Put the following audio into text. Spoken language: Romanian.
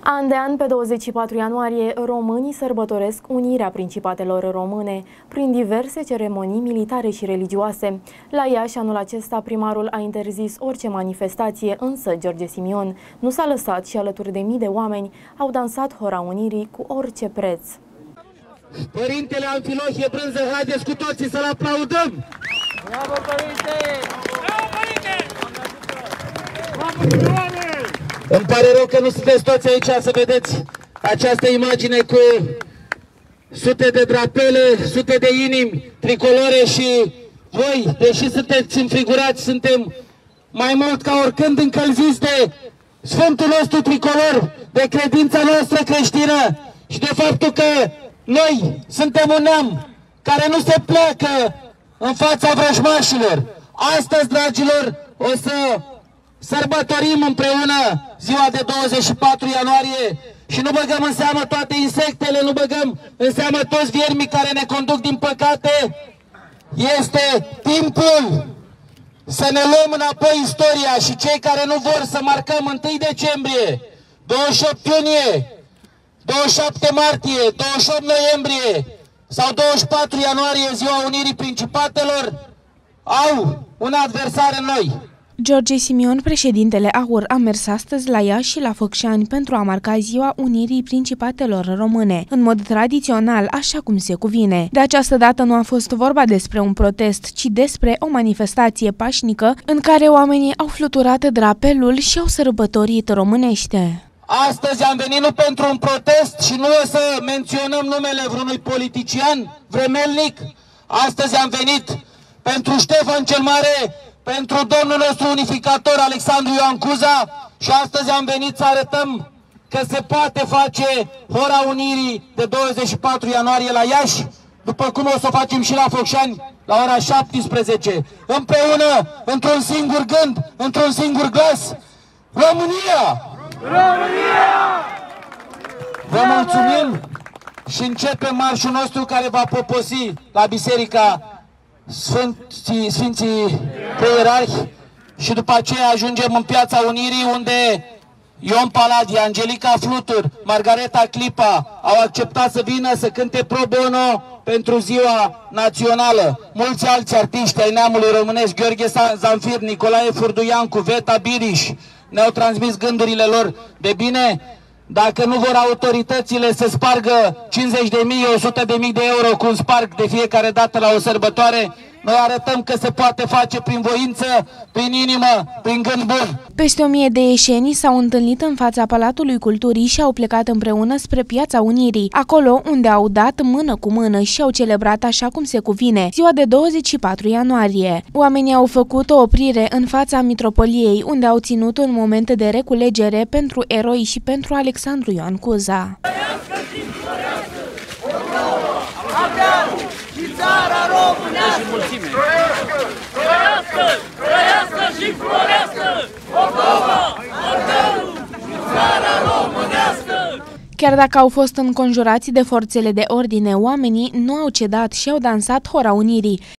An de an, pe 24 ianuarie, românii sărbătoresc unirea Principatelor Române prin diverse ceremonii militare și religioase. La Iași, anul acesta, primarul a interzis orice manifestație, însă George Simion nu s-a lăsat și alături de mii de oameni au dansat Hora Unirii cu orice preț. Părintele Amfilohie Brânză, haideți cu toții să-l aplaudăm! Bravo, părinte! Bravo, părinte! Îmi pare rău că nu sunteți toți aici să vedeți această imagine cu sute de drapele, sute de inimi tricolore și voi, deși sunteți înfrigurați, suntem mai mult ca oricând încălziți de Sfântul nostru tricolor, de credința noastră creștină și de faptul că noi suntem un neam care nu se pleacă în fața vrăjmașilor. Astăzi, dragilor, o să sărbătorim împreună ziua de 24 ianuarie și nu băgăm în seamă toate insectele, nu băgăm în seamă toți viermii care ne conduc din păcate. Este timpul să ne luăm înapoi istoria și cei care nu vor să marcăm 1 decembrie, 28 iunie, 27 martie, 28 noiembrie sau 24 ianuarie, ziua Unirii Principatelor, au un adversar în noi. George Simion, președintele AUR, a mers astăzi la Iași și la Făcșani pentru a marca ziua Unirii Principatelor Române, în mod tradițional, așa cum se cuvine. De această dată nu a fost vorba despre un protest, ci despre o manifestație pașnică în care oamenii au fluturat drapelul și au sărbătorit românește. Astăzi am venit nu pentru un protest și nu o să menționăm numele vreunui politician vremelnic. Astăzi am venit pentru Ștefan cel Mare, pentru domnul nostru unificator Alexandru Ioan Cuza și astăzi am venit să arătăm că se poate face Hora Unirii de 24 ianuarie la Iași, după cum o să o facem și la Făcșani la ora 17, împreună, într-un singur gând, într-un singur glas. România! România! Vă mulțumim și începem marșul nostru care va poposi la Biserica Sfinții Preierarhi și după aceea ajungem în Piața Unirii, unde Ion Paladi, Angelica Flutur, Margareta Clipa au acceptat să vină să cânte pro bono pentru ziua națională. Mulți alți artiști ai neamului românesc, Gheorghe Zanfir, Nicolae Furduiancu, Veta Biriș, ne-au transmis gândurile lor de bine. Dacă nu vor autoritățile să spargă 50.000, 100.000 de euro cum sparg de fiecare dată la o sărbătoare, noi arătăm că se poate face prin voință, prin inimă, prin gând bun. Peste 1000 de ieșeni s-au întâlnit în fața Palatului Culturii și au plecat împreună spre Piața Unirii, acolo unde au dat mână cu mână și au celebrat așa cum se cuvine ziua de 24 ianuarie. Oamenii au făcut o oprire în fața Mitropoliei, unde au ținut un moment de reculegere pentru eroi și pentru Alexandru Ioan Cuza. Țara românească! Trăiască! Trăiască și florească! Moldova! Ardealul! Țara românească! Chiar dacă au fost înconjurați de forțele de ordine, oamenii nu au cedat și au dansat Hora Unirii.